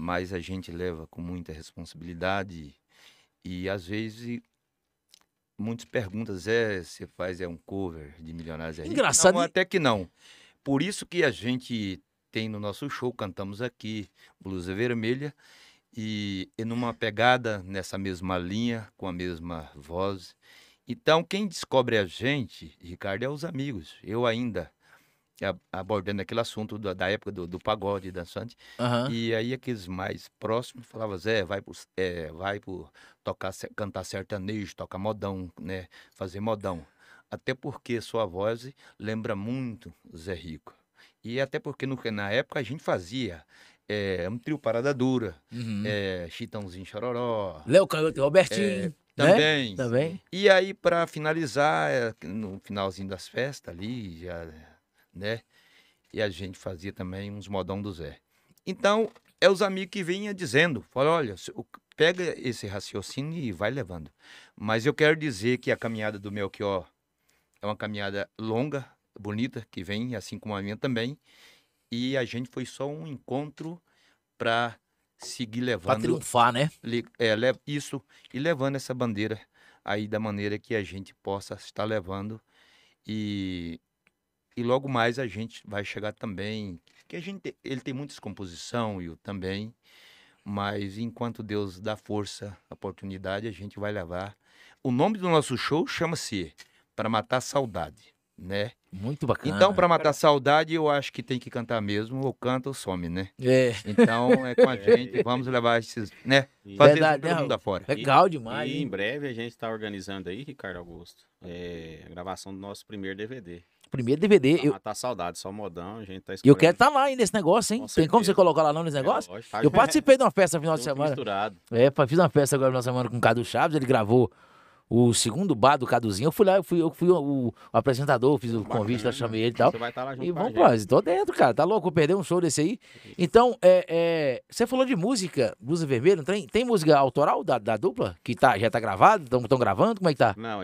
mas a gente leva com muita responsabilidade e às vezes muitas perguntas, você faz um cover de Milionários é Rico? Engraçado. Não, até que não. Por isso que a gente tem no nosso show, cantamos aqui, Blusa Vermelha, e numa pegada nessa mesma linha, com a mesma voz. Então, quem descobre a gente, Ricardo, é os amigos. Eu ainda abordando aquele assunto da época do pagode dançante. Aham. E aí aqueles mais próximos falavam, Zé, vai pro cantar sertanejo, tocar modão, né? Fazer modão. Até porque sua voz lembra muito Zé Rico. E até porque na época a gente fazia um trio Parada Dura, Uhum. Chitãozinho Chororó. Léo Canhoto e Robertinho. Também. Né? Também. E aí, para finalizar, no finalzinho das festas ali, já, né? E a gente fazia também uns modão do Zé. Então, é os amigos que vinham dizendo, fala, olha, pega esse raciocínio e vai levando. Mas eu quero dizer que a caminhada do Melchior é uma caminhada longa, bonita, que vem, assim como a minha também. E a gente foi só um encontro para seguir levando. Pra triunfar, né? Isso, e levando essa bandeira aí da maneira que a gente possa estar levando. E logo mais a gente vai chegar também, que ele tem muita composição, e eu também, mas enquanto Deus dá força, oportunidade, a gente vai levar. O nome do nosso show chama-se Para Matar a Saudade, né? Muito bacana. Então, para matar a saudade, eu acho que tem que cantar mesmo, ou canta ou some, né? É. Então, é com a gente, vamos levar esses, né? Fazer Verdade, isso pra todo né, mundo afora. Legal demais. E hein? em breve a gente está organizando aí, Ricardo Augusto, a gravação do nosso primeiro DVD. Primeiro DVD. Pra matar a saudade, só modão, a gente tá E eu escolhendo. quero estar lá aí nesse negócio, hein? Com Tem como você certeza. colocar lá não nesse negócio? Lógico, tá Eu participei de uma festa no final de junto, semana. misturado. Fiz uma festa agora no final de semana com o Cadu Chaves, ele gravou o segundo bar do Caduzinho. Eu fui lá, eu fui o apresentador, fiz o convite, lá, chamei ele e tal. Você vai estar lá junto E com a vamos gente. pra tô dentro, cara. Tá louco? Eu perder um show desse aí. Então, você falou de música, Blusa Vermelha, não tem música autoral da dupla? Que já tá gravado? Estão gravando? Como é que tá? Não,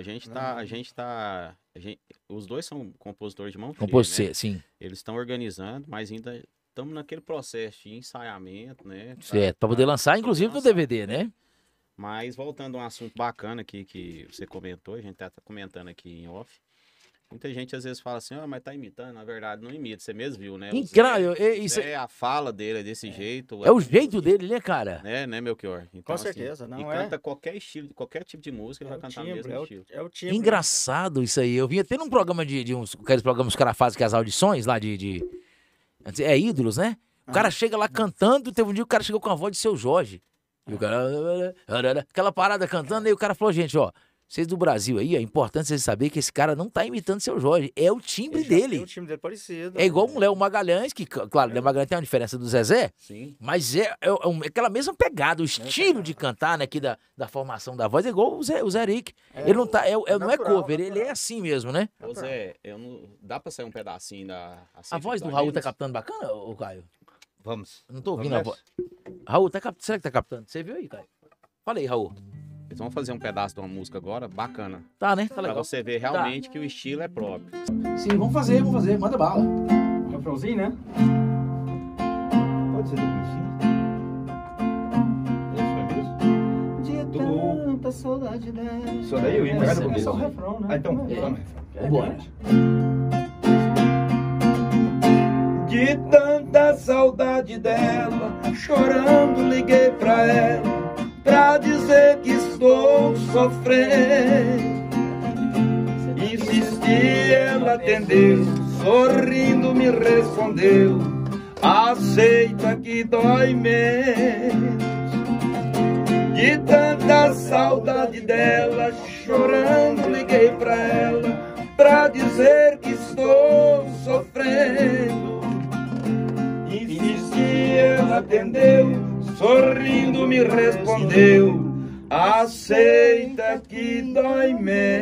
os dois são compositores de mão cheia, Compôs né? sim. Eles estão organizando, mas ainda estamos naquele processo de ensaiamento, né? Certo, pra poder lançar, inclusive no DVD, né? Mas voltando a um assunto bacana aqui que você comentou, a gente tá comentando aqui em off. Muita gente às vezes fala assim, mas tá imitando. Na verdade, não imita, você mesmo viu, né? A fala dele é desse jeito. É o jeito dele, né, cara? Né, Melchior? Então, Com certeza, assim, não e é? canta qualquer estilo, qualquer tipo de música, ele vai cantar no mesmo estilo. É o timbre. Engraçado isso aí. Eu vinha tendo um programa aqueles programas que os caras fazem, que as audições lá ídolos, né? O cara chega lá cantando, teve um dia que o cara chegou com a voz de Seu Jorge. E o cara, aquela parada cantando, e o cara falou, gente, ó, vocês do Brasil aí, é importante vocês saberem que esse cara não tá imitando Seu Jorge, é o timbre dele. É o timbre dele parecido. É igual um Léo Magalhães, que, claro, Léo Magalhães tem uma diferença do Zezé, Sim. mas é aquela mesma pegada, o estilo de cantar, né, aqui da formação da voz, é igual o Zé Rick. Ele não tá, não é cover, ele é assim mesmo, né? Ô Zé, dá pra sair um pedacinho da... A voz do Raul tá captando bacana, ô Caio? Vamos. Eu não tô ouvindo a voz. Raul, será que tá captando? Você viu aí, Caio? Fala aí, Raul. Eles vão fazer um pedaço de uma música agora, bacana. Tá, né? Tá Pra legal. você ver realmente que o estilo é próprio. Sim, vamos fazer, manda bala. Um refrãozinho, né? Pode ser do comecinho? De tanta saudade dela. Só daí eu ia pegar do começo. Só o refrão, né? Então, vamos no refrão. Vambora. De tanta saudade dela, chorando liguei pra ela, pra dizer que estou sofrendo. Insisti, ela atendeu, sorrindo me respondeu, aceita que dói menos. De tanta saudade dela, chorando liguei pra ela, pra dizer que estou sofrendo. Insisti, ela atendeu, sorrindo me respondeu, aceita que dói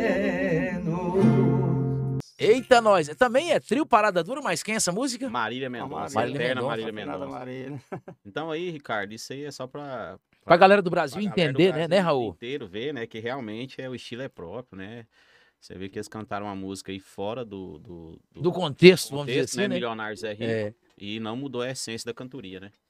menos. Eita, nós. Também é trio Parada Dura, mas quem é essa música? Marília Mendonça. Marília Eterna Mendonça. Marília Mendonça. Então aí, Ricardo, isso aí é só pra Galera do Brasil pra galera do entender, Brasil né, Raul? inteiro ver, né, que realmente o estilo é próprio, né? Você vê que eles cantaram uma música aí fora do Do contexto, vamos dizer assim, né? né? Milionários é Rico. É. E não mudou a essência da cantoria, né?